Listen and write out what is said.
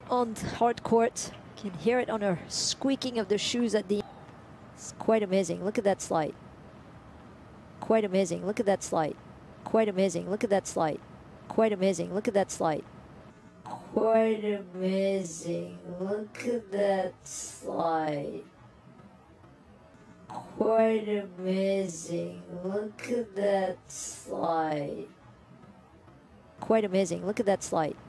on the hard court. Can hear it on her squeaking of the shoes at the. It's quite amazing. Look at that slide. Quite amazing. Look at that slide. Quite amazing. Look at that slide. Quite amazing. Look at that slide. Quite amazing. Look at that slide. Quite amazing. Look at that slide. Quite amazing. Look at that slide.